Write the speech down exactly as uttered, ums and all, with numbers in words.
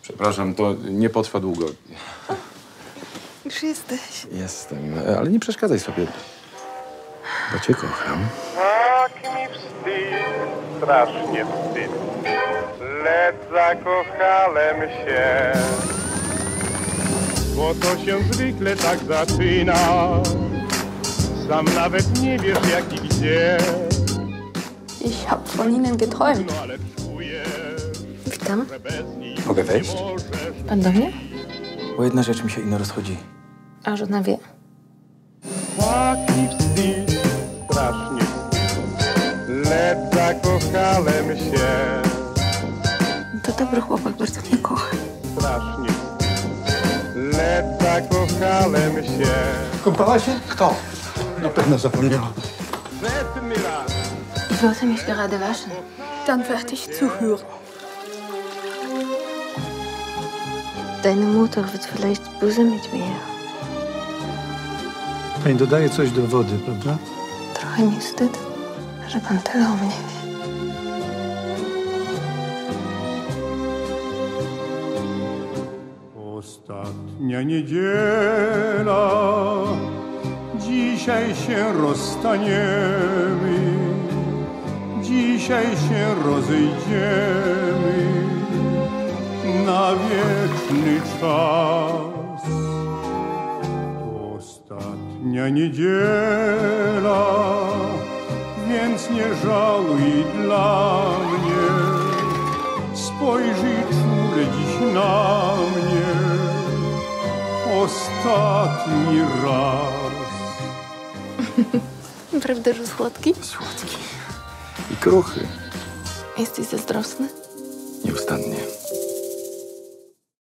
Przepraszam, to nie potrwa długo. O, już jesteś. Jestem, ale nie przeszkadzaj sobie. Bo cię kocham. Tak mi wstyd, strasznie wstyd, lecz zakochałem się. Bo to się zwykle tak zaczyna, sam nawet nie wiesz jak i gdzie. Ich hab von Ihnen geträumt. Witam. Mogę wejść? Pan do mnie? Bo jedna rzecz mi się ino rozchodzi. A żona wie. Tak mi wstyd, strasznie wstyd, lecz zakochałem się. To dobry chłopak, bardzo mnie kocha. Strasznie wstyd, lecz zakochałem się. Kąpała się? Kto? Na pewno zapomniała. Setny raz. Ich wollte mich gerade waschen. Dann fertig zu hören. Deine Mutter wird vielleicht böse mit mir. Pani dodaje coś do wody, prawda? Trochę mi wstyd, że pan tyle o mnie wie. Ostatnia niedziela, dzisiaj się rozstaniemy, dzisiaj się rozejdziemy na wieczny czas. To ostatnia niedziela, więc nie żałuj dla mnie, spojrzyj czule dziś na mnie ostatni raz. Prawda, że słodki? Słodki. I kruchy. Jesteś zazdrosny? Nieustannie.